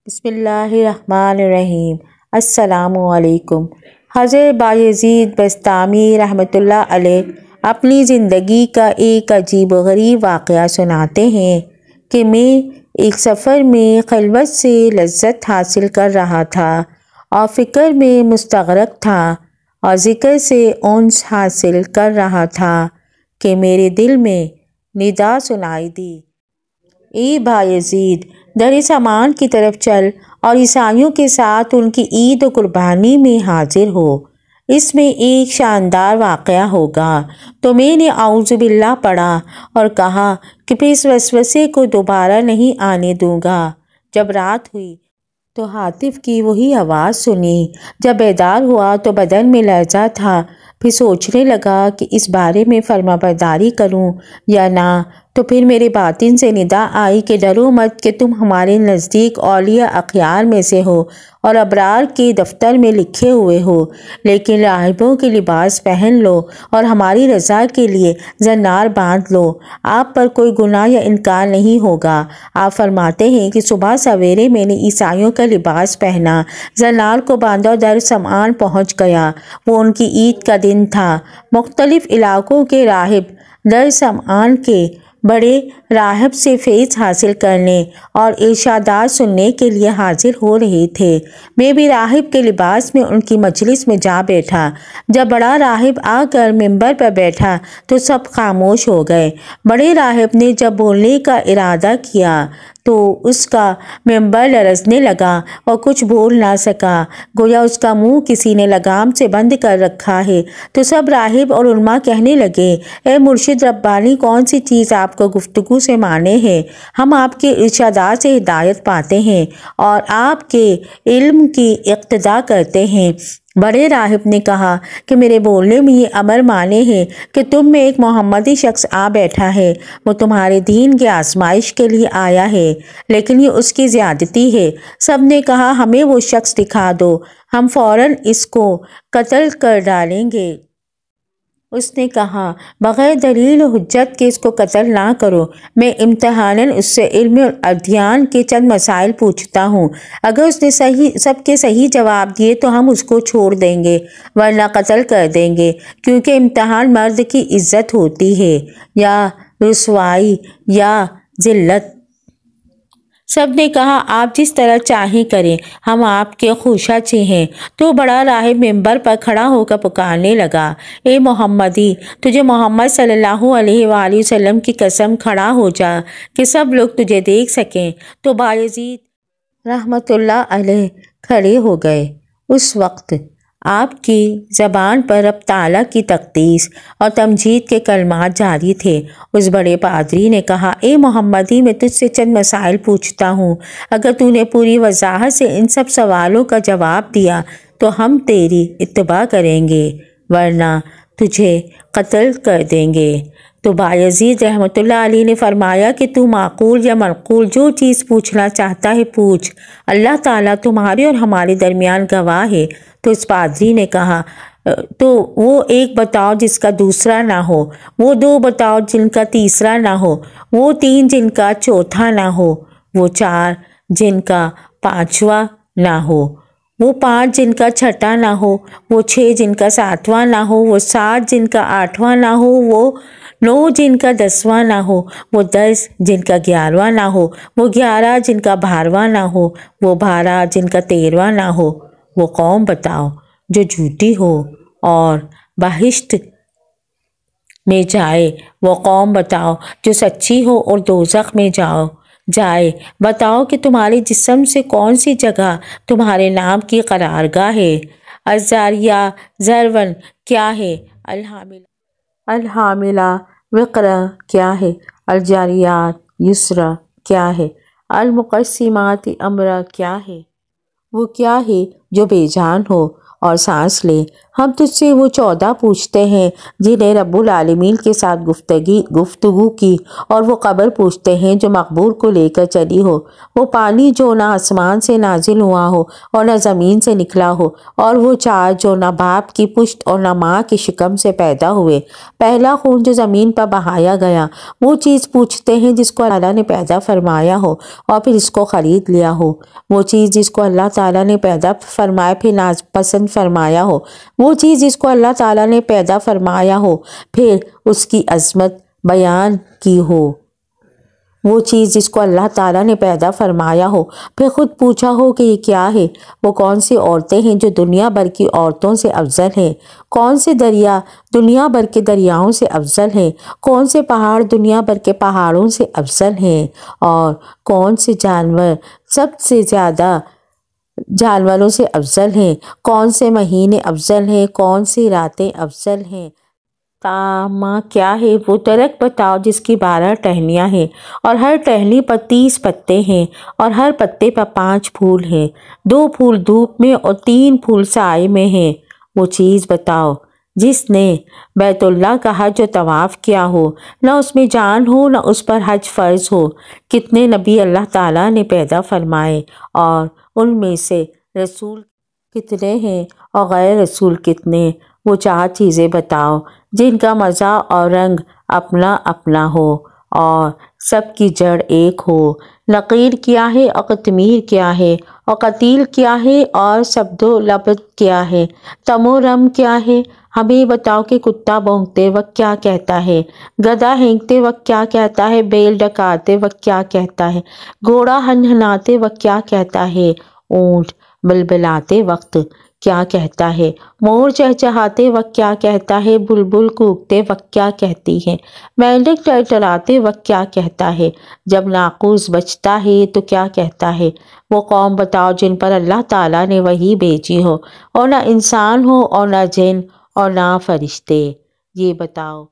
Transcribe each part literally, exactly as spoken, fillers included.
بسم اللہ الرحمن الرحیم۔ السلام علیکم۔ حضرت بایزید بسطامی رحمۃ اللہ علیہ اپنی زندگی کا ایک عجیب و غریب واقعہ سناتے ہیں کہ میں ایک سفر میں خلوت سے لذت حاصل کر رہا تھا اور فکر میں مستغرق تھا اور ذکر سے انس حاصل کر رہا تھا کہ میرے دل میں ندا سنائی دی، اے بایزید، در سامان کی طرف چل اور عیسائیوں کے ساتھ ان کی عید و قربانی میں حاضر ہو، اس میں ایک شاندار واقعہ ہوگا۔ تو میں نے اعوذ باللہ پڑھا اور کہا کہ پھر اس وسوسے کو دوبارہ نہیں آنے دوں گا۔ جب رات ہوئی تو ہاتف کی وہی آواز سنی۔ جب بیدار ہوا تو بدن میں لرزہ تھا، پھر سوچنے لگا کہ اس بارے میں فرمانبرداری کروں یا نہ، تو پھر میرے باطن سے ندا آئی کہ ڈرو مت کہ تم ہمارے نزدیک اولیاء اخیار میں سے ہو اور ابرار کے دفتر میں لکھے ہوئے ہو، لیکن راہبوں کے لباس پہن لو اور ہماری رضا کے لیے زنار باندھ لو، آپ پر کوئی گناہ یا انکار نہیں ہوگا۔ آپ فرماتے ہیں کہ صبح سویرے میں نے عیسائیوں کا لباس پہنا، زنار کو باندھا اور در سمان پہنچ گیا۔ وہ ان کی عید کا دن تھا۔ مختلف علاقوں کے راہب در سمان کے بڑے راہب سے فیض حاصل کرنے اور ارشادات سننے کے لیے حاضر ہو رہے تھے۔ میں بھی راہب کے لباس میں ان کی مجلس میں جا بیٹھا۔ جب بڑا راہب آ کر ممبر پر بیٹھا تو سب خاموش ہو گئے۔ بڑے راہب نے جب بولنے کا ارادہ کیا تو اس کا ممبر لرزنے لگا اور کچھ بول نہ سکا، گویا اس کا منہ کسی نے لگام سے بند کر رکھا ہے۔ تو سب راہب اور علماء کہنے لگے، اے مرشد ربانی، کون سی چیز آپ کو گفتگو سے مانے ہے؟ ہم آپ کے ارشادات سے ہدایت پاتے ہیں اور آپ کے علم کی اقتدا کرتے ہیں۔ بڑے راہب نے کہا کہ میرے بولنے میں یہ امر مانے ہے کہ تم میں ایک محمدی شخص آ بیٹھا ہے، وہ تمہارے دین کی آزمائش کے لیے آیا ہے، لیکن یہ اس کی زیادتی ہے۔ سب نے کہا ہمیں وہ شخص دکھا دو، ہم فوراً اس کو قتل کر ڈالیں گے۔ اس نے کہا بغیر دلیل و حجت کے اس کو قتل نہ کرو، میں امتحاناً اس سے علم ادیان کے چند مسائل پوچھتا ہوں، اگر اس نے صحیح سب کے صحیح جواب دیے تو ہم اس کو چھوڑ دیں گے ورنہ قتل کر دیں گے، کیونکہ امتحان مرد کی عزت ہوتی ہے یا رسوائی یا ذلت۔ سب نے کہا آپ جس طرح چاہیں کریں، ہم آپ کے خوشاچے ہیں۔ تو بڑا راہب ممبر پر کھڑا ہو کر پکارنے لگا، اے محمدی، تجھے محمد صلی اللہ علیہ وآلہ وسلم کی قسم کھڑا ہو جا کہ سب لوگ تجھے دیکھ سکیں۔ تو بایزید رحمۃ اللہ علیہ کھڑے ہو گئے۔ اس وقت آپ کی زبان پر رب تعالیٰ کی تقدیس اور تمجید کے کلمات جاری تھے۔ اس بڑے پادری نے کہا، اے محمدی، میں تجھ سے چند مسائل پوچھتا ہوں، اگر تو نے پوری وضاحت سے ان سب سوالوں کا جواب دیا تو ہم تیری اتباع کریں گے ورنہ تجھے قتل کر دیں گے۔ تو بایزید رحمۃ اللہ علیہ نے فرمایا کہ تو معقول یا منقول جو چیز پوچھنا چاہتا ہے پوچھ، اللہ تعالیٰ تمہارے اور ہمارے درمیان گواہ ہے۔ تو اس پادری نے کہا، تو وہ ایک بتاؤ جس کا دوسرا نہ ہو، وہ دو بتاؤ جن کا تیسرا نہ ہو، وہ تین جن کا چوتھا نہ ہو، وہ چار جن کا پانچواں نہ ہو، وہ پانچ جن کا چھٹا نہ ہو، وہ چھ جن کا ساتواں نہ ہو، وہ سات جن کا آٹھواں نہ ہو، وہ نو جن کا دسواں نہ ہو، وہ دس جن کا گیارہواں نہ ہو، وہ گیارہ جن کا بارہواں نہ ہو، وہ بارہ جن کا تیرہواں نہ ہو۔ وہ قوم بتاؤ جو جھوٹی ہو اور بہشت میں جائے، وہ قوم بتاؤ جو سچی ہو اور دوزخ میں جاؤ جائے۔ بتاؤ کہ تمہارے جسم سے کون سی جگہ تمہارے نام کی قرارگاہ ہے۔ الزاریہ ذرون کیا ہے؟ الحاملہ الحاملہ وقرا کیا ہے؟ الجاریات یسرا کیا ہے؟ المقسمات امرا کیا ہے؟ وہ کیا ہے جو بے جان ہو اور سانس لے؟ ہم تجھ سے وہ چودہ پوچھتے ہیں جنہیں رب العالمین کے ساتھ گفتگی گفتگو کی، اور وہ قبر پوچھتے ہیں جو مقبور کو لے کر چلی ہو، وہ پانی جو نہ آسمان سے نازل ہوا ہو اور نہ زمین سے نکلا ہو، اور وہ چار جو نہ باپ کی پشت اور نہ ماں کی شکم سے پیدا ہوئے، پہلا خون جو زمین پر بہایا گیا، وہ چیز پوچھتے ہیں جس کو اللہ نے پیدا فرمایا ہو اور پھر اس کو خرید لیا ہو، وہ چیز جس کو اللہ تعالیٰ نے پیدا فرمایا پھر ناز پسند فرمایا ہو، وہ چیز جس کو اللہ تعالیٰ نے پیدا فرمایا ہو پھر اس کی عظمت بیان کی ہو، وہ چیز جس کو اللہ تعالیٰ نے پیدا فرمایا ہو پھر خود پوچھا ہو کہ یہ کیا ہے، وہ کون سی عورتیں ہیں جو دنیا بھر کی عورتوں سے افضل ہیں، کون سے دریا دنیا بھر کے دریاؤں سے افضل ہیں، کون سے پہاڑ دنیا بھر کے پہاڑوں سے افضل ہیں، اور کون سے جانور سب سے زیادہ جانوروں سے افضل ہیں، کون سے مہینے افضل ہیں، کون سی راتیں افضل ہیں، تامہ کیا ہے وہ درخت بتاؤ جس کی بارہ ٹہنیاں ہیں اور ہر ٹہنی پر تیس پتے ہیں اور ہر پتے پر پانچ پھول ہیں، دو پھول دھوپ میں اور تین پھول سائے میں ہیں، وہ چیز بتاؤ جس نے بیت اللہ کا حج و طواف کیا ہو، نہ اس میں جان ہو نہ اس پر حج فرض ہو، کتنے نبی اللہ تعالیٰ نے پیدا فرمائے اور ان میں سے رسول کتنے ہیں اور غیر رسول کتنے، وہ چار چیزیں بتاؤ جن کا مزہ اور رنگ اپنا اپنا ہو اور سب کی جڑ ایک ہو، نقیر کیا ہے اور قطمیر کیا ہے اور قتیل کیا ہے اور سبد و لبد کیا ہے، تم و رم کیا ہے، ہمیں بتاؤ کہ کتا بھونکتے وقت کیا کہتا ہے، گدھا ہینکتے وقت کیا کہتا ہے، بیل ڈکاتے وقت کیا کہتا ہے، گھوڑا ہنہناتے وقت کیا کہتا ہے، اونٹ بلبلاتے وقت کیا کہتا ہے، مور چہچہاتے وقت کیا کہتا ہے، بلبل کوکتے وقت کیا کہتی ہے، مینڈک ٹرٹراتے وقت کیا کہتا ہے، جب ناقوس بچتا ہے تو کیا کہتا ہے، وہ قوم بتاؤ جن پر اللہ تعالیٰ نے وحی بھیجی ہو اور نہ انسان ہو اور نہ جن اور نہ فرشتے، یہ بتاؤ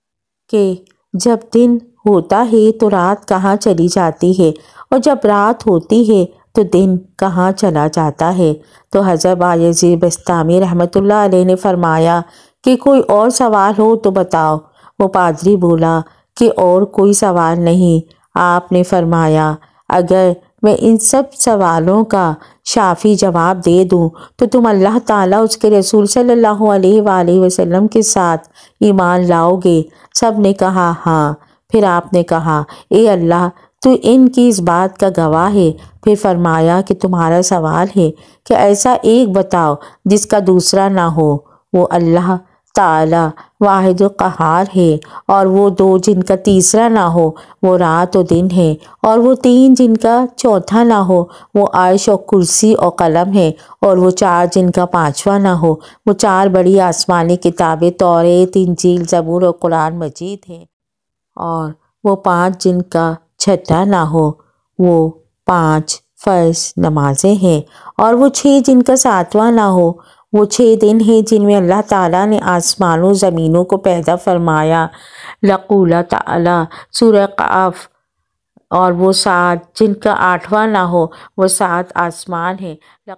کہ جب دن ہوتا ہے تو رات کہاں چلی جاتی ہے اور جب رات ہوتی ہے تو دن کہاں چلا جاتا ہے، تو حضرت بایزید بستامی رحمۃ اللہ علیہ نے فرمایا کہ کوئی اور سوال ہو تو بتاؤ، وہ پادری بولا کہ اور کوئی سوال نہیں، آپ نے فرمایا اگر میں ان سب سوالوں کا شافی جواب دے دوں تو تم اللہ تعالیٰ اس کے رسول صلی اللہ علیہ وآلہ وسلم کے ساتھ ایمان لاؤ گے، سب نے کہا ہاں، پھر آپ نے کہا اے اللہ تو ان کی اس بات کا گواہ ہے، پھر فرمایا کہ تمہارا سوال ہے کہ ایسا ایک بتاؤ جس کا دوسرا نہ ہو، وہ اللہ تعالی واحد و قہار ہے، اور وہ دو جن کا تیسرا نہ ہو وہ رات و دن ہے، اور وہ تین جن کا چوتھا نہ ہو وہ عرش و کرسی اور قلم ہے، اور وہ چار جن کا پانچواں نہ ہو وہ چار بڑی آسمانی کتابیں توریت انجیل زبور اور قرآن مجید ہیں، اور وہ پانچ جن کا چھٹا نہ ہو وہ پانچ فرض نمازیں ہیں، اور وہ چھ جن کا ساتواں نہ ہو وہ چھ دن ہیں جن میں اللہ تعالیٰ نے آسمانوں زمینوں کو پیدا فرمایا، لقول تعالیٰ سورہ قاف، اور وہ سات جن کا آٹھواں نہ ہو وہ سات آسمان ہیں،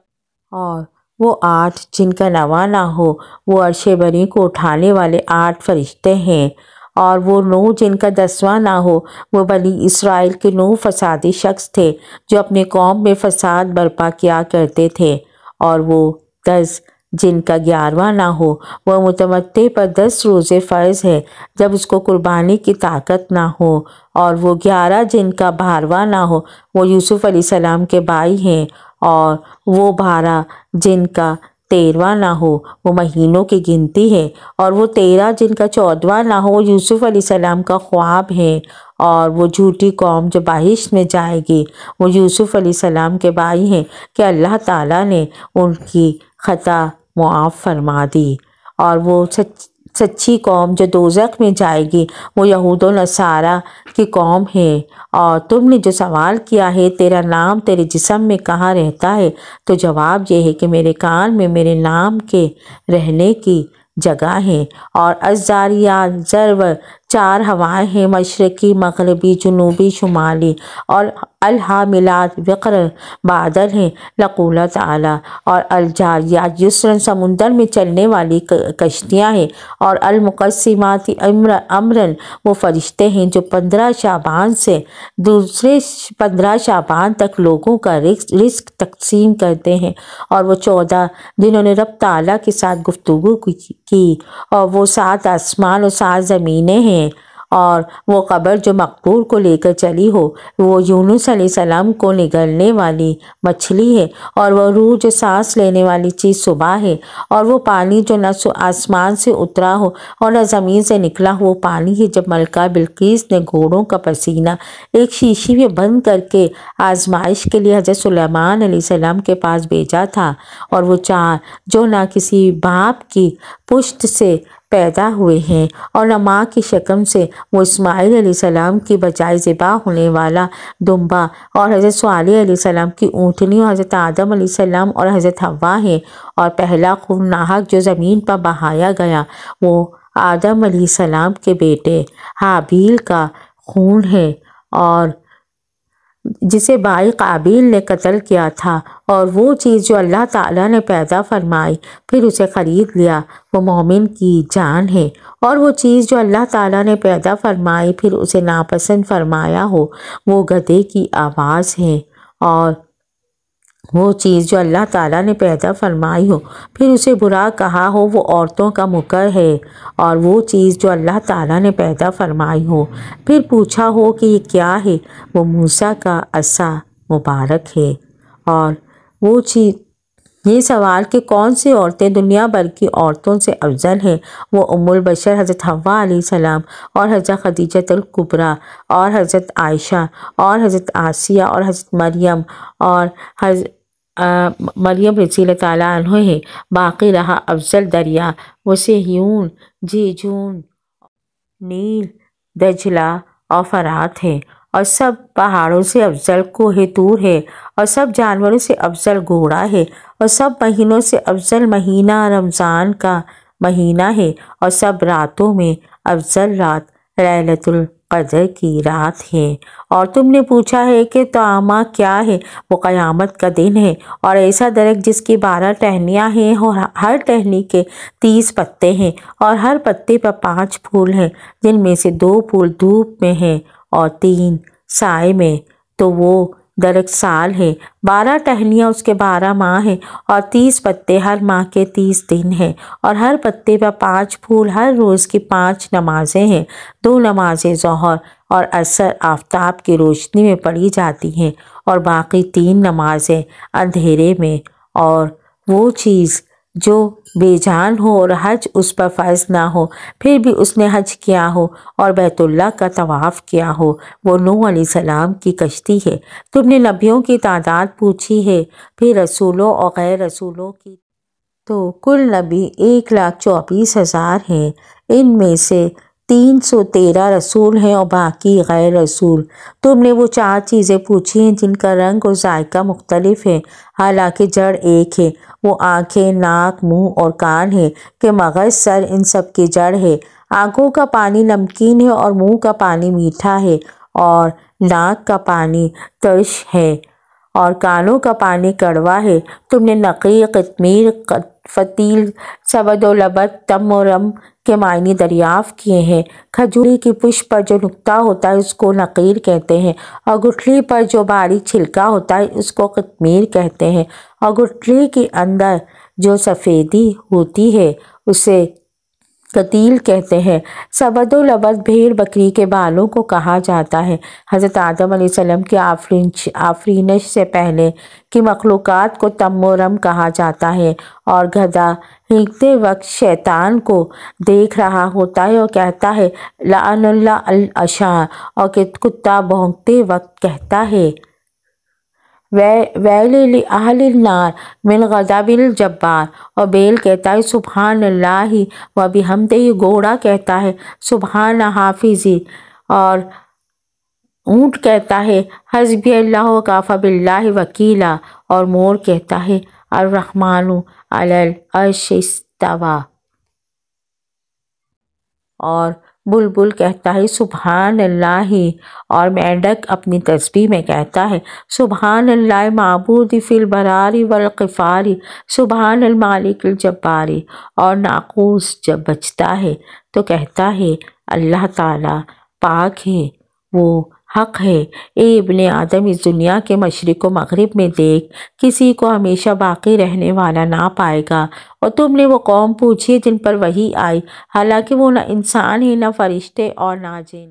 اور وہ آٹھ جن کا نواں نہ ہو وہ عرش بری کو اٹھانے والے آٹھ فرشتے ہیں، اور وہ نو جن کا دسواں نہ ہو وہ بنی اسرائیل کے نو فسادی شخص تھے جو اپنے قوم میں فساد برپا کیا کرتے تھے، اور وہ دس جن کا گیارہواں نہ ہو وہ متمتع پر دس روزے فرض ہے جب اس کو قربانی کی طاقت نہ ہو، اور وہ گیارہ جن کا بارہواں نہ ہو وہ یوسف علیہ السلام کے بھائی ہیں، اور وہ بارہ جن کا تیرواں نہ ہو وہ مہینوں کی گنتی ہے، اور وہ تیرہ جن کا چودواں نہ ہو یوسف علیہ السلام کا خواب ہے، اور وہ جھوٹی قوم جو بہشت میں جائے گی وہ یوسف علیہ السلام کے بھائی ہیں کہ اللہ تعالیٰ نے ان کی خطا معاف فرما دی، اور وہ سچ سچی قوم جو دوزخ میں جائے گی وہ یہود و نصارہ کی قوم ہے، اور تم نے جو سوال کیا ہے تیرا نام تیرے جسم میں کہاں رہتا ہے، تو جواب یہ ہے کہ میرے کان میں میرے نام کے رہنے کی جگہ ہیں، اور الزاریات ذرو چار ہوائیں ہیں، مشرقی، مغربی، جنوبی، شمالی، اور الحاملات وقر بادل ہیں، یقول تعالیٰ، اور الجاریات یسرا سمندر میں چلنے والی کشتیاں ہیں، اور المقسمات امراً وہ فرشتے ہیں جو پندرہ شعبان سے دوسرے پندرہ شعبان تک لوگوں کا رزق تقسیم کرتے ہیں، اور وہ چودہ جنہوں نے رب تعالیٰ کے ساتھ گفتگو کی، اور وہ سات آسمان اور سات زمینیں ہیں، اور وہ قبر جو مقبور کو لے کر چلی ہو، وہ یونس علیہ السلام کو نگلنے والی مچھلی ہے، اور وہ روح جو سانس لینے والی چیز صبح ہے، اور وہ پانی جو نہ آسمان سے اترا ہو اور نہ زمین سے نکلا ہو، وہ پانی ہے جب ملکہ بلقیس نے گھوڑوں کا پسینہ ایک شیشی میں بند کر کے آزمائش کے لیے حضرت سلیمان علیہ السلام کے پاس بھیجا تھا، اور وہ چار جو نہ کسی باپ کی پشت سے پیدا ہوئے ہیں اور نہ ماں کی شکم سے، وہ اسماعیل علیہ السلام کی بجائے ذبح ہونے والا دمبا، اور حضرت صالح علیہ السلام کی اونٹنی، اور حضرت آدم علیہ السلام اور حضرت حوا ہیں، اور پہلا خون ناحق جو زمین پر بہایا گیا وہ آدم علیہ السلام کے بیٹے حابیل کا خون ہے، اور جسے بھائی قابیل نے قتل کیا تھا، اور وہ چیز جو اللہ تعالیٰ نے پیدا فرمائی پھر اسے خرید لیا وہ مومن کی جان ہے، اور وہ چیز جو اللہ تعالیٰ نے پیدا فرمائی پھر اسے ناپسند فرمایا ہو وہ گدھے کی آواز ہے، اور وہ چیز جو اللہ تعالیٰ نے پیدا فرمائی ہو پھر اسے برا کہا ہو وہ عورتوں کا مکر ہے، اور وہ چیز جو اللہ تعالیٰ نے پیدا فرمائی ہو پھر پوچھا ہو کہ یہ کیا ہے وہ موسیٰ کا عصا مبارک ہے، اور وہ چیز یہ سوال کہ کون سی عورتیں دنیا بھر کی عورتوں سے افضل ہیں، وہ ام البشر حضرت حوا علیہ السلام اور حضرت خدیجۃ الکبریٰ اور حضرت عائشہ اور حضرت آسیہ اور حضرت مریم اور حضرت مریم رضی اللہ تعالیٰ عنہ ہے، باقی رہا افضل دریا وہ سیہون، جیجون، نیل، دجلہ اور فرات ہے، اور سب پہاڑوں سے افضل کوہ طور ہے، اور سب جانوروں سے افضل گھوڑا ہے، اور سب مہینوں سے افضل مہینہ رمضان کا مہینہ ہے، اور سب راتوں میں افضل رات لیلۃ القدر کی رات ہے۔ اور تم نے پوچھا ہے کہ طعامہ کیا ہے، وہ قیامت کا دن ہے، اور ایسا درخت جس کی بارہ ٹہنیاں ہیں اور ہر ٹہنی کے تیس پتے ہیں، اور ہر پتے پر پانچ پھول ہیں، جن میں سے دو پھول دھوپ میں ہیں اور تین سائے میں، تو وہ درخت سال ہے، بارہ ٹہنیاں اس کے بارہ ماہ ہیں، اور تیس پتے ہر ماہ کے تیس دن ہیں، اور ہر پتے پر پانچ پھول، ہر روز کی پانچ نمازیں ہیں، دو نمازیں ظہر اور عصر آفتاب کی روشنی میں پڑھی جاتی ہیں، اور باقی تین نمازیں اندھیرے میں، اور وہ چیز جو بے جان ہو اور حج اس پر فرض نہ ہو پھر بھی اس نے حج کیا ہو اور بیت اللہ کا طواف کیا ہو وہ نوح علیہ السلام کی کشتی ہے۔ تم نے نبیوں کی تعداد پوچھی ہے، پھر رسولوں اور غیر رسولوں کی، تو کل نبی ایک لاکھ چوبیس ہزار ہیں، ان میں سے تین سو تیرہ رسول ہیں اور باقی غیر رسول۔ تم نے وہ چار چیزیں پوچھی ہیں جن کا رنگ اور ذائقہ مختلف ہے، حالانکہ جڑ ایک ہے، وہ آنکھیں، ناک، منہ اور کان ہے کہ مغز سر ان سب کی جڑ ہے۔ آنکھوں کا پانی نمکین ہے اور منہ کا پانی میٹھا ہے اور ناک کا پانی ترش ہے اور کانوں کا پانی کڑوا ہے۔ تم نے نقی، قطمیر، فتیل، سبد و لبد، تم و رم کے معنی دریافت کیے ہیں۔ کھجوری کی پشت پر جو نقطہ ہوتا ہے اس کو نقیر کہتے ہیں، اور گٹھلی پر جو باریک چھلکا ہوتا ہے اس کو قطمیر کہتے ہیں، اور گٹھلی کے اندر جو سفیدی ہوتی ہے اسے قتیل کہتے ہیں۔ سبد و لبد بھیڑ بکری کے بالوں کو کہا جاتا ہے۔ حضرت آدم علیہ السلام کی آفرینش سے پہلے کی مخلوقات کو تم و رم کہا جاتا ہے، اور گدھا ہینکتے وقت شیطان کو دیکھ رہا ہوتا ہے اور کہتا ہے لعن اللہ العشاء، اور کتا بھونکتے وقت کہتا ہے ویل لأہل النار من غضب الجبار، اور بیل کہتا ہے سبحان اللہ و بحمدہ، گھوڑا کہتا ہے سبحان حافظی، اور اونٹ کہتا ہے حسبی اللہ وکفی باللہ وکیلا، اور مور کہتا ہے الرحمن علی العرش استوی، اور بلبل کہتا ہے سبحان اللہ، اور مینڈک اپنی تسبیح میں کہتا ہے سبحان اللہ معبود فی البرار والقفار، سبحان المالک الجبار، اور ناقوس جب بچتا ہے تو کہتا ہے اللہ تعالیٰ پاک ہے، وہ حق ہے۔ اے ابن آدم، اس دنیا کے مشرق و مغرب میں دیکھ، کسی کو ہمیشہ باقی رہنے والا نہ پائے گا، اور تم نے وہ قوم پوچھی جن پر وحی آئی، حالانکہ وہ نہ انسان ہیں، نہ فرشتے اور نہ جن،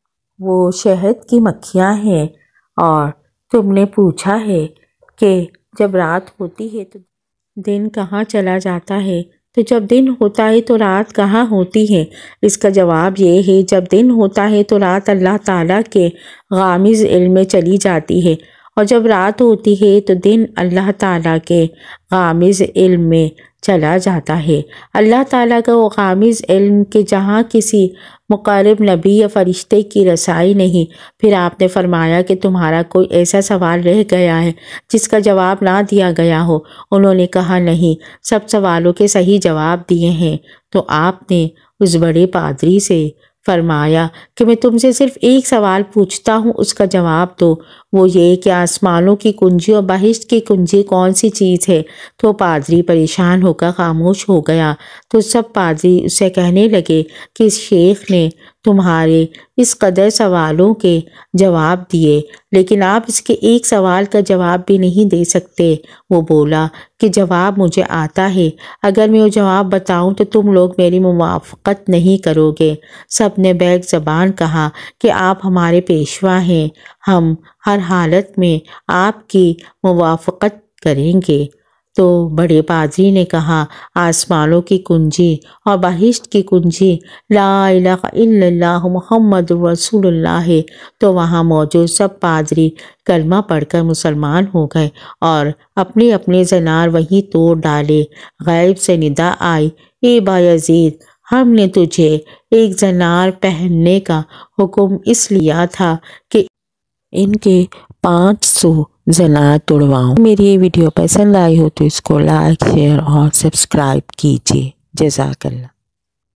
وہ شہد کی مکھیاں ہیں۔ اور تم نے پوچھا ہے کہ جب رات ہوتی ہے تو دن کہاں چلا جاتا ہے، تو جب دن ہوتا ہے تو رات کہاں ہوتی ہے؟ اس کا جواب یہ ہے جب دن ہوتا ہے تو رات اللہ تعالیٰ کے غامض علم میں چلی جاتی ہے، اور جب رات ہوتی ہے تو دن اللہ تعالیٰ کے غامض علم میں چلا جاتا ہے۔ اللہ تعالیٰ کا وہ غامض علم کہ جہاں کسی مقرب نبی یا فرشتے کی رسائی نہیں۔ پھر آپ نے فرمایا کہ تمہارا کوئی ایسا سوال رہ گیا ہے جس کا جواب نہ دیا گیا ہو؟ انہوں نے کہا نہیں، سب سوالوں کے صحیح جواب دیے ہیں۔ تو آپ نے اس بڑے پادری سے فرمایا کہ میں تم سے صرف ایک سوال پوچھتا ہوں، اس کا جواب دو، وہ یہ کہ آسمانوں کی کنجی اور بہشت کی کنجی کون سی چیز ہے؟ تو پادری پریشان ہو کر خاموش ہو گیا۔ تو سب پادری اسے کہنے لگے کہ اس شیخ نے تمہارے اس قدر سوالوں کے جواب دیے، لیکن آپ اس کے ایک سوال کا جواب بھی نہیں دے سکتے۔ وہ بولا کہ جواب مجھے آتا ہے، اگر میں وہ جواب بتاؤں تو تم لوگ میری موافقت نہیں کرو گے۔ سب نے بیک زبان کہا کہ آپ ہمارے پیشوا ہیں، ہم ہر حالت میں آپ کی موافقت کریں گے۔ تو بڑے پادری نے کہا آسمانوں کی کنجی اور بہشت کی کنجی لا الہ الا اللہ محمد رسول اللہ ہے۔ تو وہاں موجود سب پادری کلمہ پڑھ کر مسلمان ہو گئے اور اپنے اپنے زنار وہیں توڑ ڈالے۔ غیب سے ندا آئی، اے بایزید، ہم نے تجھے ایک زنار پہننے کا حکم اس لیا تھا کہ ان کے پانچ سو زنار توڑواؤں۔ میری یہ ویڈیو پسند آئی ہو تو اس کو لائک، شیئر اور سبسکرائب کیجیے۔ جزاک اللہ۔